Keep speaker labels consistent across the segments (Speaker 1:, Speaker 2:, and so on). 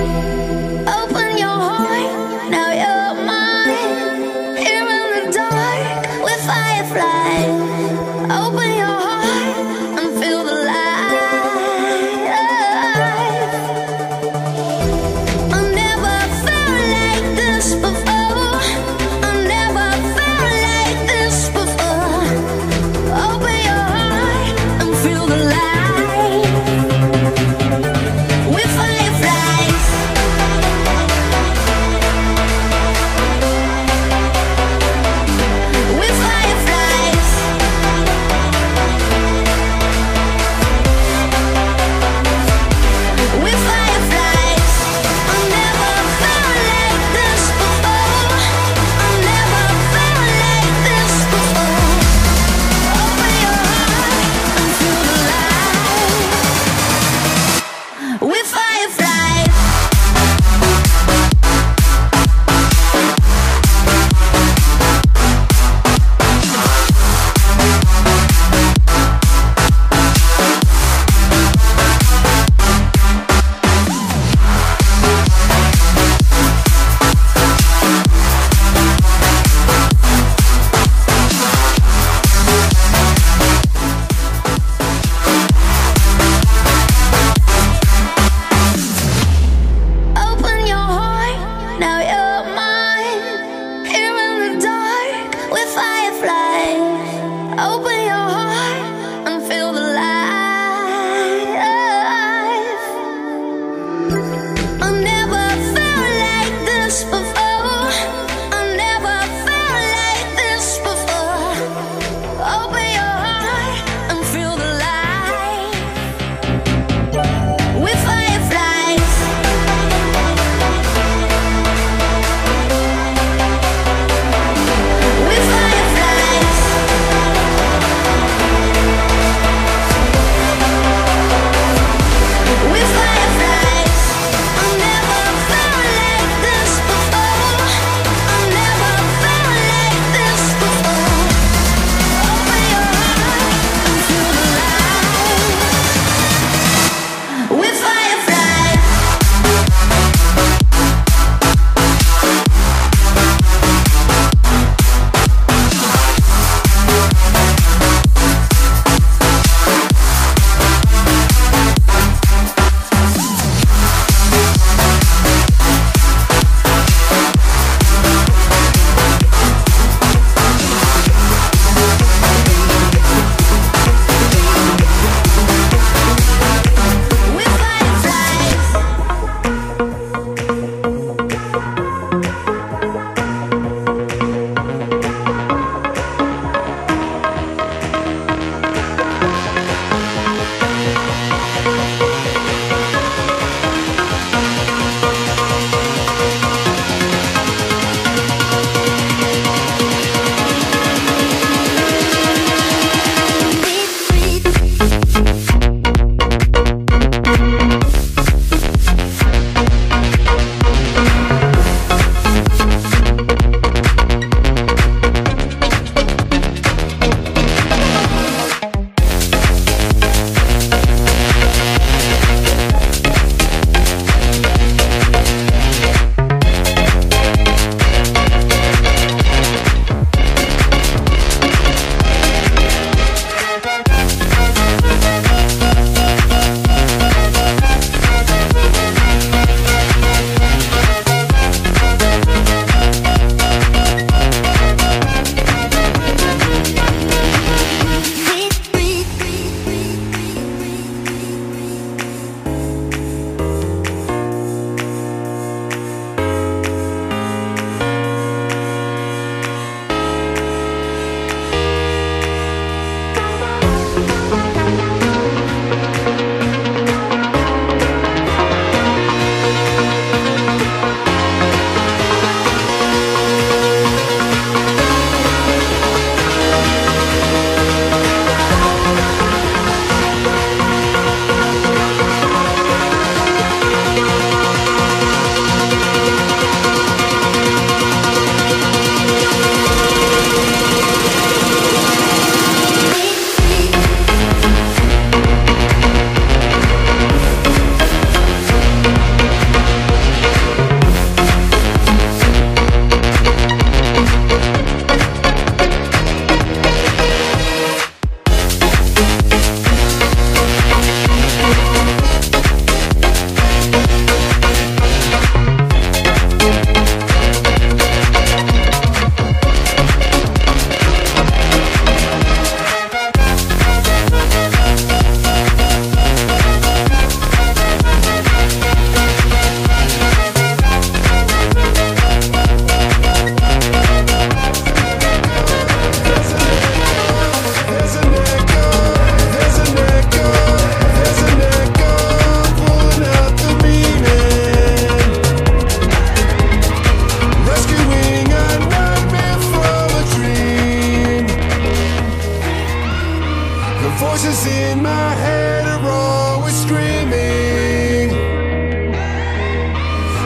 Speaker 1: Open your heart, now you're mine. Here in the dark with fireflies. Open your heart and feel the light. I never felt like this before. I never felt like this before. Open your heart and feel the light. With fireflies.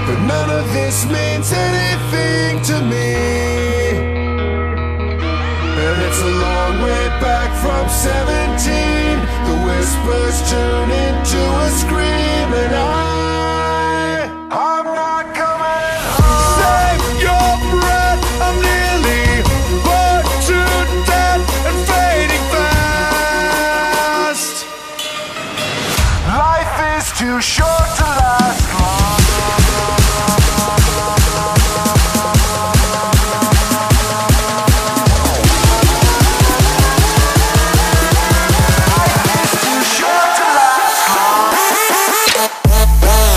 Speaker 2: but none of this means anything to me. And it's a long way back from 17. The whispers turn into a scream, and I'm not coming home. Save your breath, I'm nearly bored to death and fading fast. Life is too short to last long. Life is too short to last long.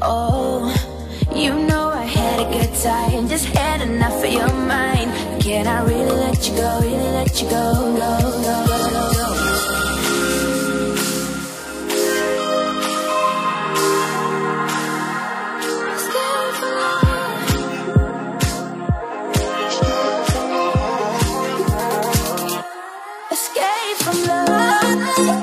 Speaker 1: Oh, you know I had a good time, just had enough of your mind. Can I really let you go, really let you go, go, go, go, go, go. Escape from love.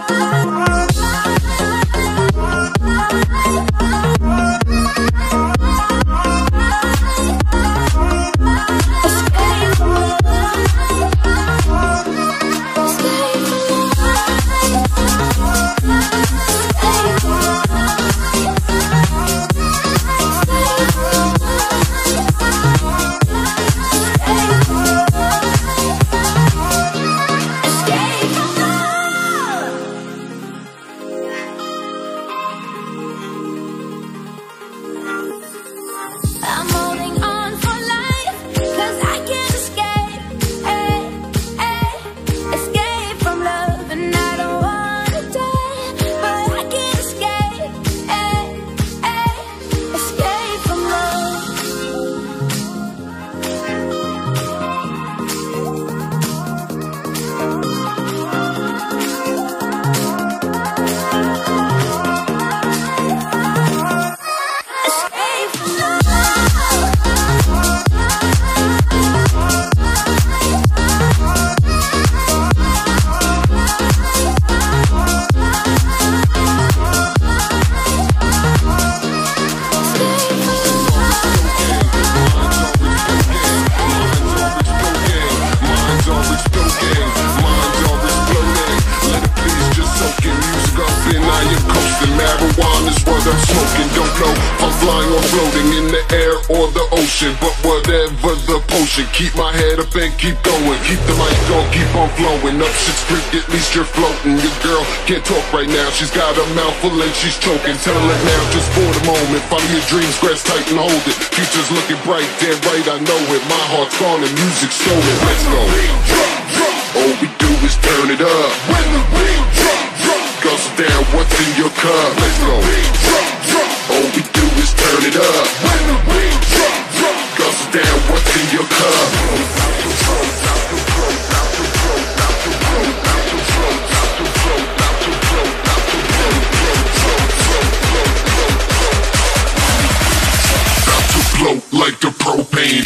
Speaker 1: I'm holding on for life, 'cause I can't escape, escape from love, and I don't wanna die, but I can't escape, escape from love. Escape from love.
Speaker 2: Marijuana's what I'm smoking. Don't know if I'm flying or floating in the air or the ocean, but whatever the potion, keep my head up and keep going. Keep the mic on, keep on flowing. Up shit's creek, at least you're floating. Your girl can't talk right now, she's got a mouthful and she's choking. Tell her now, just for the moment. Follow your dreams, grasp tight and hold it. Future's looking bright, damn right I know it. My heart's gone and music's stolen. Let's go. All we do is turn it up. When the beat drop, guzzle down what's in your cup. Let's go. All we do is turn it up. When the beat drop, guzzle down what's in your cup. About to float like the propane.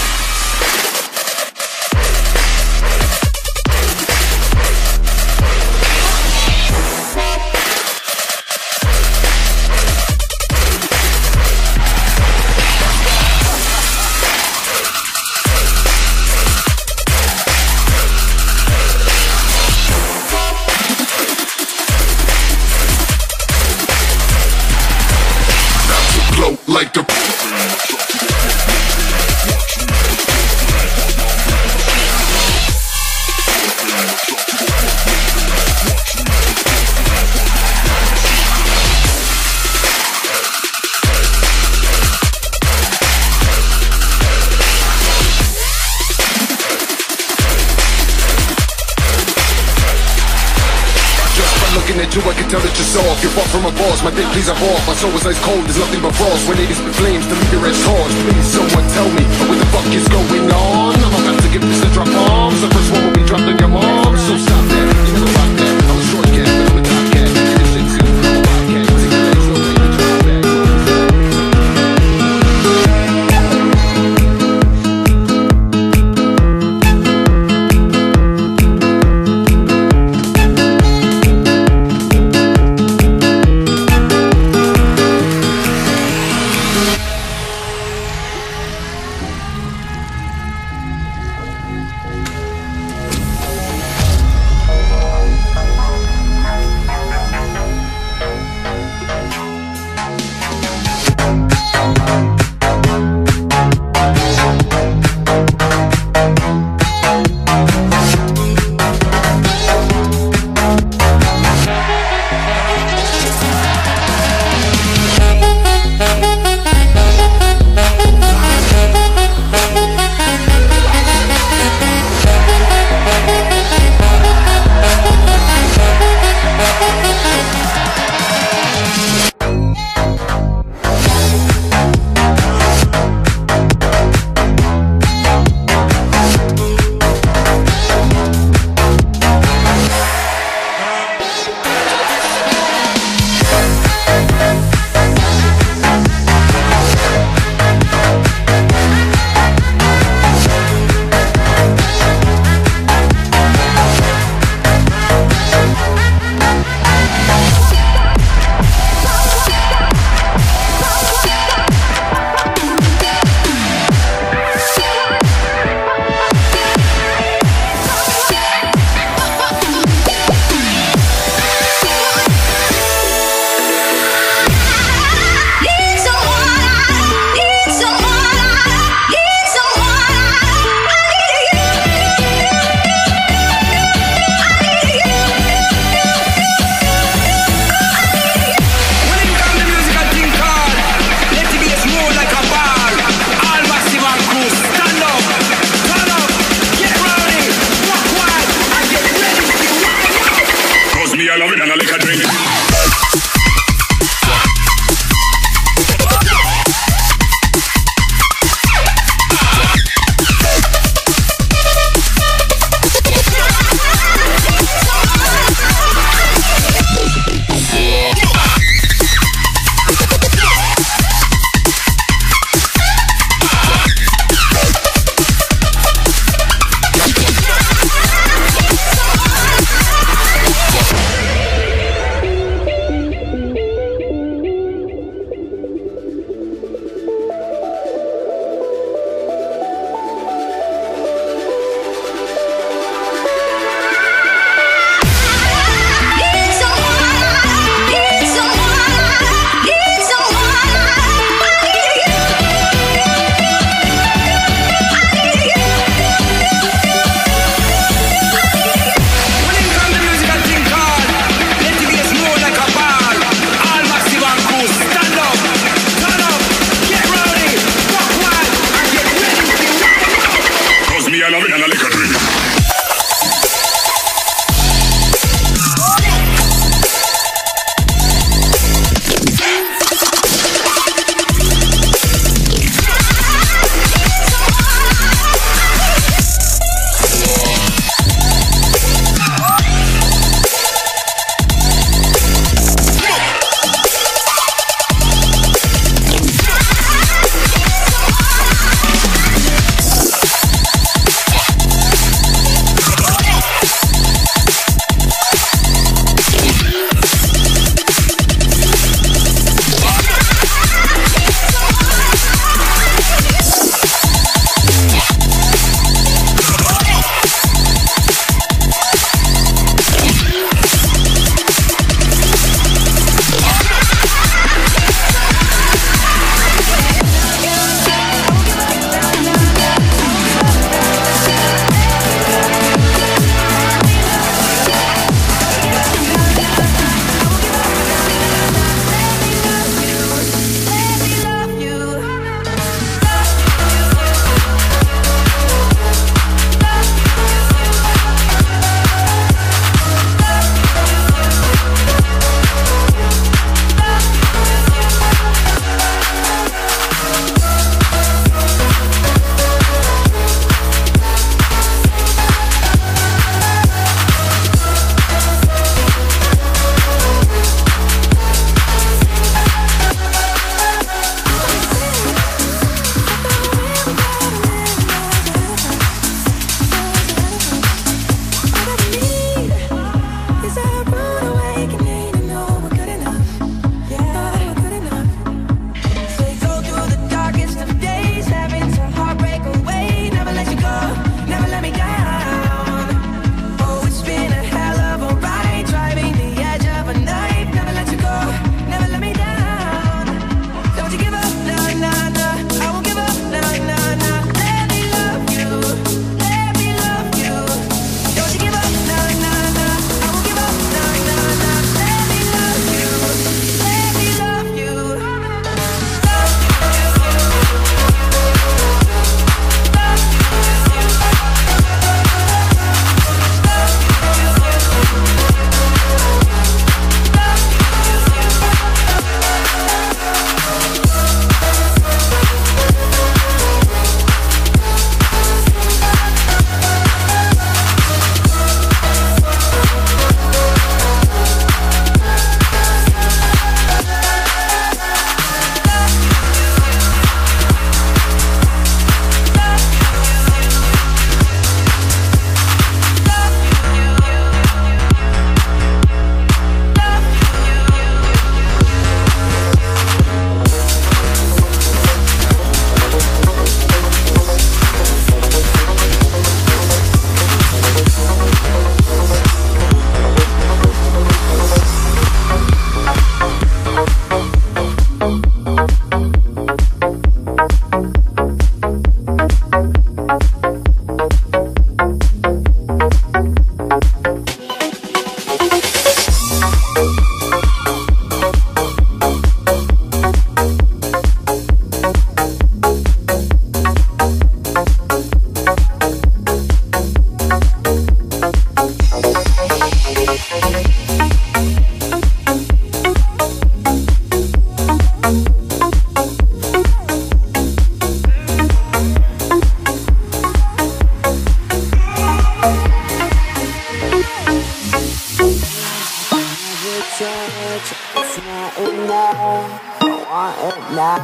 Speaker 2: Like the looking at you, I can tell that you're soft. You're far from a boss, my dick, please, I'm off. My soul is ice cold, there's nothing but frost. When it is the flames, the leader as cause. Please, someone tell me, what the fuck is going on? I'm about to give this a drop bombs. The first one will be dropped on your mom. So stop that, you never rock that. I'm a short cat, but I'm a top cat. This shit too, I'm a wildcat. Take your legs, don't take the drop back.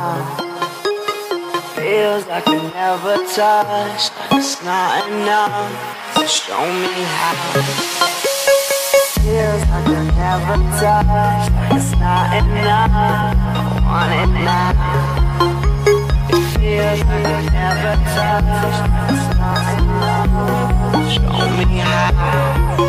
Speaker 3: enough. Feels like I never touched, like it's not enough. So show me how. Feels like I never touched, like it's not enough. I want it now. It feels like I never touched, like it's not enough. Show me how.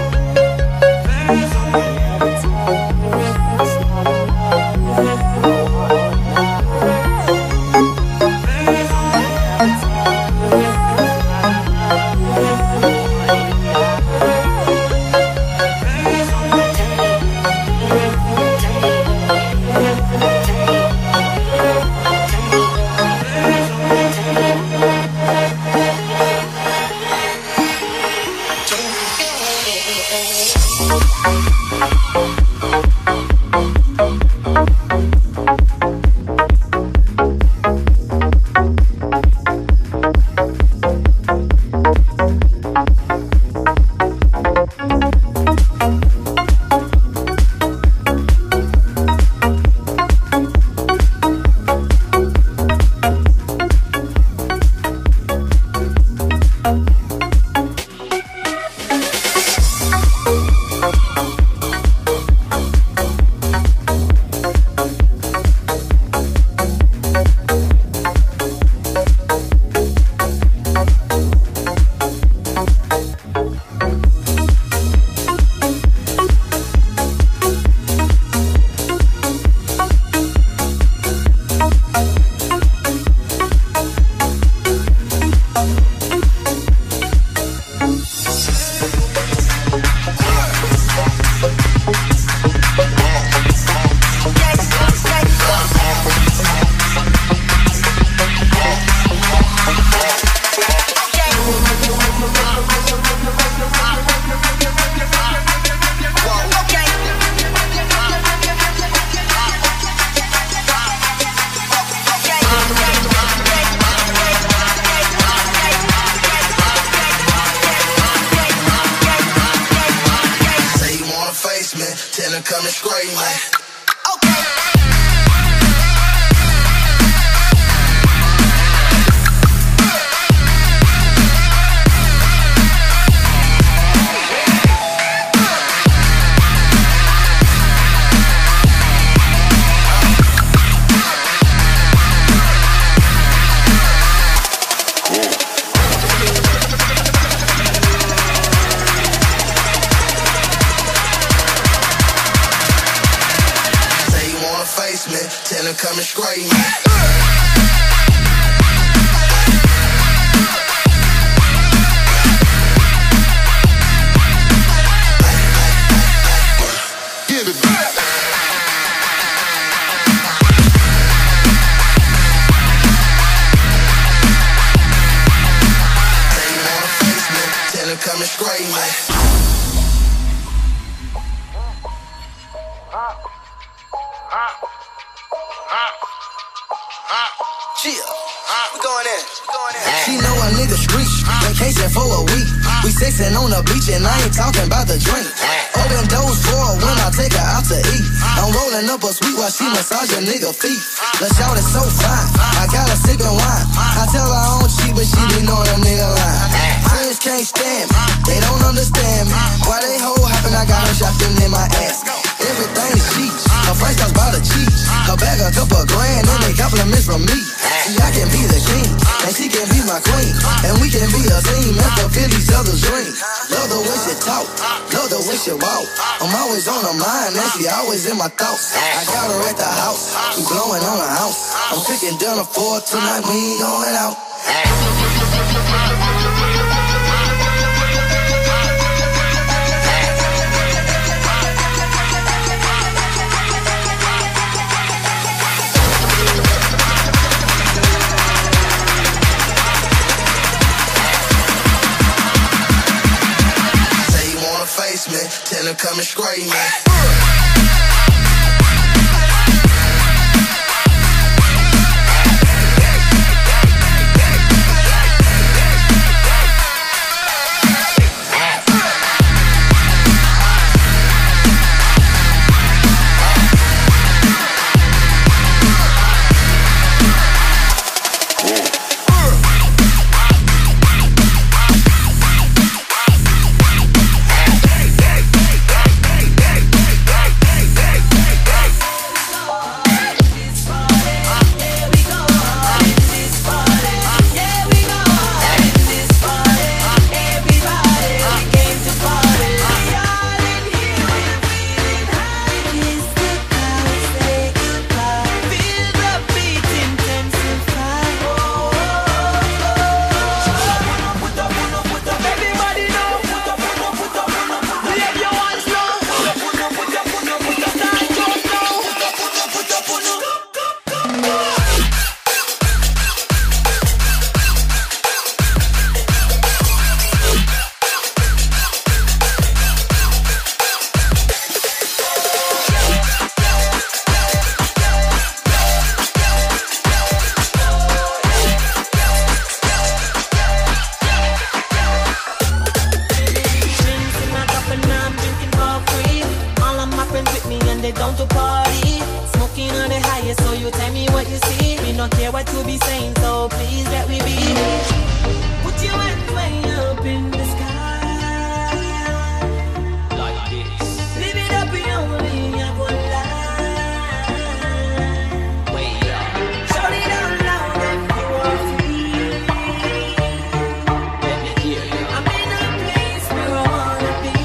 Speaker 4: She know a nigga street, vacation for a week. We sexin' on the beach and I ain't talking about the drink. Open doors for her when I take her out to eat. I'm rolling up a sweet while she massage a nigga feet. The shout is so fine, I got her sippin' wine. I tell her I don't cheat, but she be knowin' a nigga line. Friends can't stand me, they don't understand me. Why they hoe hoppin', I got her shopping in my ass. Everything is cheap, her price comes by the cheap. Her bag a couple grand and they compliments from me. See, I can be the king, and she can be my queen. And we can be a team and fulfill each other's dreams. Love the way she talk, love the way she walk. I'm always on her mind and she always in my thoughts. I got her at the house, we blowing on her house. I'm cooking dinner for her tonight, we ain't going out. Tell him come and scrape me.
Speaker 5: what to be saying, so please let me be. Put your hands way up in the sky, like this. Live it up, you only have one life. Wait up. Shout it out loud if you are free. Let me hear you. I'm in a place where I wanna be.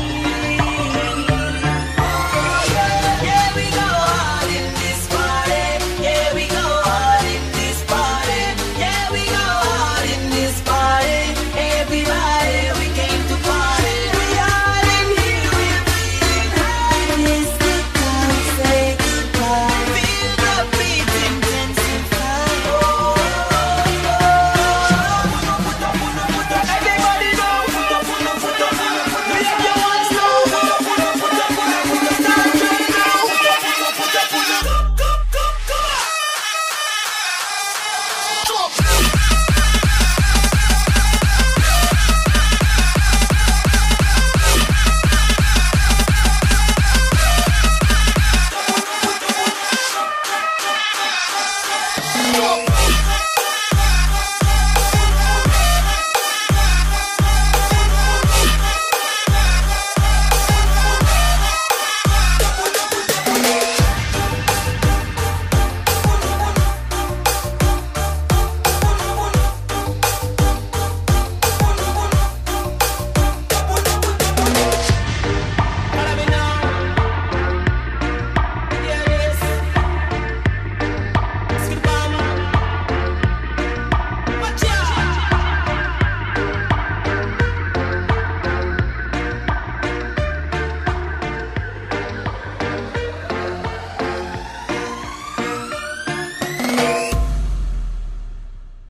Speaker 5: Yeah, we go hard in this party. Yeah, we go hard in this party. Yeah, we go hard in this party. Everybody, we came to party. We all in here, we're feeling high. It's the time to say goodbye. Feel the beat intensify. Everybody know. We have your ones now. Start right now. Go.